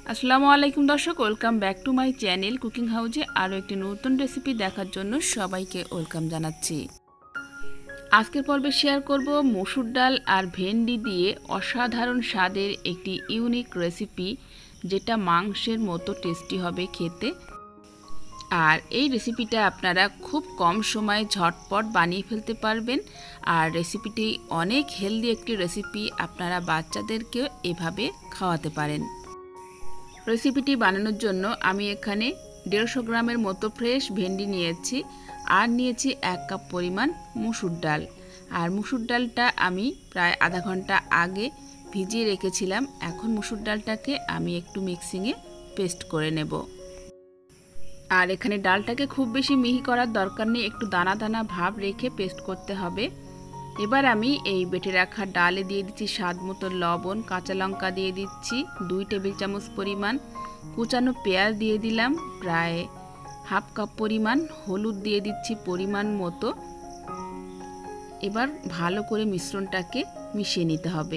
আসসালামু আলাইকুম দর্শক, welcome back to my channel cooking হাউজে আরও একটি নতুন রেসিপি দেখার জন্য সবাইকে ওয়েলকাম জানাচ্ছি। আজকের পর্বে শেয়ার করব মসুর ডাল আর ভেন্ডি দিয়ে অসাধারণ স্বাদের একটি ইউনিক রেসিপি, যেটা মাংসের মতো টেস্টি হবে খেতে। আর এই রেসিপিটা আপনারা খুব কম সময়ে ঝটপট বানিয়ে ফেলতে পারবেন। আর রেসিপিটি অনেক হেলদি একটি রেসিপি, আপনারা বাচ্চাদেরকেও এভাবে খাওয়াতে পারেন। রেসিপিটি বানানোর জন্য আমি এখানে 150 গ্রামের মতো ফ্রেশ ভেন্ডি নিয়েছি, আর নিয়েছি 1 কাপ পরিমাণ মসুর ডাল। আর মসুর ডালটা আমি প্রায় আধা ঘন্টা আগে ভিজিয়ে রেখেছিলাম। এখন মসুর ডালটাকে আমি একটু মিক্সিংয়ে পেস্ট করে নেব। আর এখানে ডালটাকে খুব বেশি মিহি করার দরকার নেই, একটু দানা দানা ভাব রেখে পেস্ট করতে হবে। এবার আমি এই বেটে রাখা ডালে দিয়ে দিচ্ছি স্বাদ মতো লবণ, কাঁচা লঙ্কা দিয়ে দিচ্ছি 2 টেবিল চামচ পরিমাণ, কুচানো পেঁয়াজ দিয়ে দিলাম প্রায় হাফ কাপ পরিমাণ, হলুদ দিয়ে দিচ্ছি পরিমাণ মতো। এবার ভালো করে মিশ্রণটাকে মিশিয়ে নিতে হবে।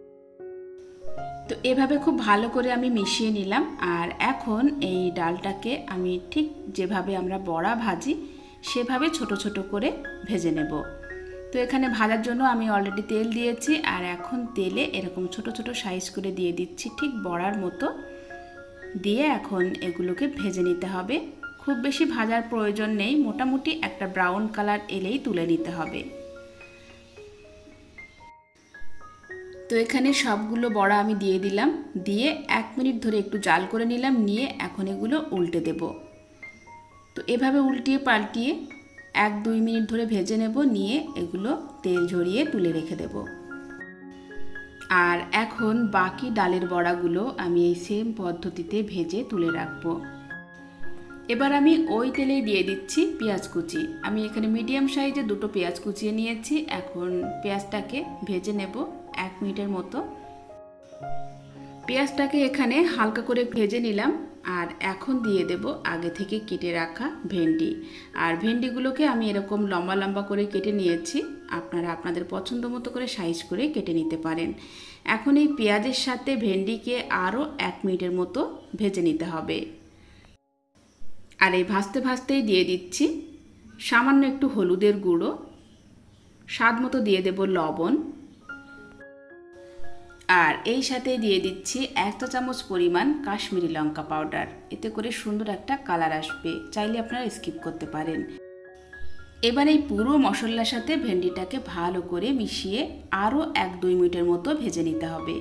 তো এভাবে খুব ভালো করে আমি মিশিয়ে নিলাম। আর এখন এই ডালটাকে আমি ঠিক যেভাবে আমরা বড়া ভাজি সেভাবে ছোট ছোট করে ভেজে নেব। তো এখানে ভাজার জন্য আমি অলরেডি তেল দিয়েছি, আর এখন তেলে এরকম ছোট ছোট সাইজ করে দিয়ে দিচ্ছি ঠিক বড়ার মতো। দিয়ে এখন এগুলোকে ভেজে নিতে হবে। খুব বেশি ভাজার প্রয়োজন নেই, মোটামুটি একটা ব্রাউন কালার এলেই তুলে নিতে হবে। তো এখানে সবগুলো বড়া আমি দিয়ে দিলাম, দিয়ে 1 মিনিট ধরে একটু জাল করে নিলাম, নিয়ে এখন এগুলো উল্টে দেব। তো এভাবে উল্টিয়ে পাল্টিয়ে 1-2 মিনিট ধরে ভেজে নেব, নিয়ে এগুলো তেল ঝরিয়ে তুলে রেখে দেব। আর এখন বাকি ডালের বড়াগুলো আমি এই সেম পদ্ধতিতে ভেজে তুলে রাখবো। এবার আমি ওই তেলেই দিয়ে দিচ্ছি পেঁয়াজ কুচি। আমি এখানে মিডিয়াম সাইজে 2টো পেঁয়াজ কুচিয়ে নিয়েছি। এখন পেঁয়াজটাকে ভেজে নেব 1 মিনিটের মতো। পেঁয়াজটাকে এখানে হালকা করে ভেজে নিলাম। আর এখন দিয়ে দেব আগে থেকে কেটে রাখা ভেন্ডি। আর ভেন্ডিগুলোকে আমি এরকম লম্বা লম্বা করে কেটে নিয়েছি, আপনারা আপনাদের পছন্দ মতো করে সাইজ করে কেটে নিতে পারেন। এখন এই পেঁয়াজের সাথে ভেন্ডিকে আরও 1 মিনিটের মতো ভেজে নিতে হবে। আর এই ভাজতে ভাজতেই দিয়ে দিচ্ছি সামান্য একটু হলুদের গুঁড়ো, স্বাদ মতো দিয়ে দেব লবণ, আর এই সাথে দিয়ে দিচ্ছি 1 চা চামচ পরিমাণ কাশ্মীরি লঙ্কা পাউডার। এতে করে সুন্দর একটা কালার আসবে, চাইলে আপনারা স্কিপ করতে পারেন। এবার এই পুরো মশলার সাথে ভেন্ডিটাকে ভালো করে মিশিয়ে আরও 1-2 মিনিটের মতো ভেজে নিতে হবে।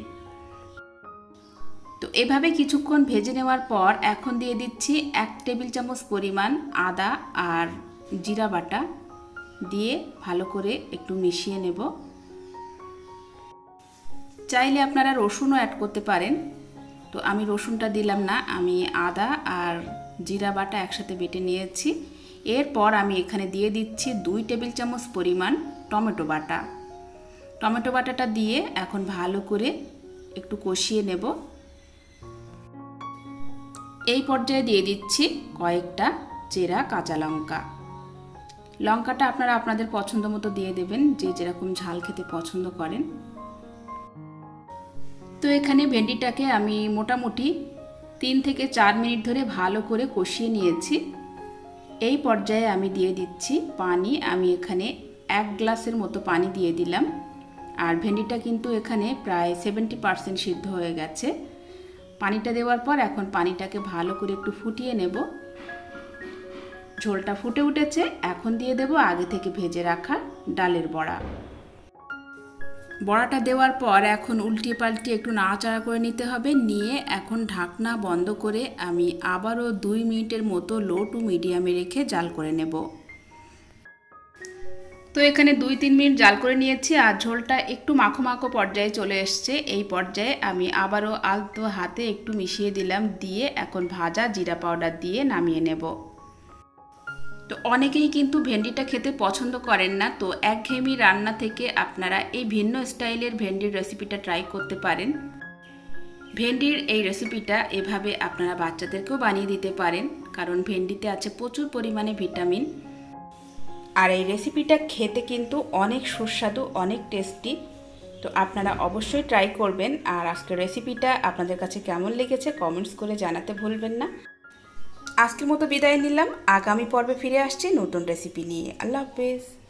তো এভাবে কিছুক্ষণ ভেজে নেওয়ার পর এখন দিয়ে দিচ্ছি 1 টেবিল চামচ পরিমাণ আদা আর জিরা বাটা, দিয়ে ভালো করে একটু মিশিয়ে নেব। চাইলে আপনারা রসুনও অ্যাড করতে পারেন, তো আমি রসুনটা দিলাম না, আমি আদা আর জিরা বাটা একসাথে বেটে নিয়েছি। এরপর আমি এখানে দিয়ে দিচ্ছি 2 টেবিল চামচ পরিমাণ টমেটো বাটা। টমেটো বাটাটা দিয়ে এখন ভালো করে একটু কষিয়ে নেব। এই পর্যায়ে দিয়ে দিচ্ছি কয়েকটা চেরা কাঁচা লঙ্কা। লঙ্কাটা আপনারা আপনাদের পছন্দ মতো দিয়ে দেবেন, যে যেরকম ঝাল খেতে পছন্দ করেন। তো এখানে ভেন্ডিটাকে আমি মোটামুটি 3 থেকে 4 মিনিট ধরে ভালো করে কষিয়ে নিয়েছি। এই পর্যায়ে আমি দিয়ে দিচ্ছি পানি। আমি এখানে 1 গ্লাসের মতো পানি দিয়ে দিলাম। আর ভেন্ডিটা কিন্তু এখানে প্রায় 70% সিদ্ধ হয়ে গেছে। পানিটা দেওয়ার পর এখন পানিটাকে ভালো করে একটু ফুটিয়ে নেব। ঝোলটা ফুটে উঠেছে, এখন দিয়ে দেব আগে থেকে ভেজে রাখা ডালের বড়া। বড়াটা দেওয়ার পর এখন উল্টিয়ে পাল্টিয়ে একটু নাড়াচাড়া করে নিতে হবে, নিয়ে এখন ঢাকনা বন্ধ করে আমি আবারও 2 মিনিটের মতো লো টু মিডিয়ামে রেখে জাল করে নেব। তো এখানে 2-3 মিনিট জাল করে নিয়েছি, আর ঝোলটা একটু মাখো মাখো পর্যায়ে চলে এসছে। এই পর্যায়ে আমি আবারও আলতো হাতে একটু মিশিয়ে দিলাম, দিয়ে এখন ভাজা জিরা পাউডার দিয়ে নামিয়ে নেব। তো অনেকেই কিন্তু ভেন্ডিটা খেতে পছন্দ করেন না, তো একঘেয়েমি রান্না থেকে আপনারা এই ভিন্ন স্টাইলের ভেন্ডির রেসিপিটা ট্রাই করতে পারেন। ভেন্ডির এই রেসিপিটা এভাবে আপনারা বাচ্চাদেরকেও বানিয়ে দিতে পারেন, কারণ ভেন্ডিতে আছে প্রচুর পরিমাণে ভিটামিন। আর এই রেসিপিটা খেতে কিন্তু অনেক সুস্বাদু, অনেক টেস্টি। তো আপনারা অবশ্যই ট্রাই করবেন। আর আজকের রেসিপিটা আপনাদের কাছে কেমন লেগেছে কমেন্টস করে জানাতে ভুলবেন না। আজকের মতো বিদায় নিলাম, আগামী পর্বে ফিরে আসছি নতুন রেসিপি নিয়ে। আল্লাহ হাফেজ।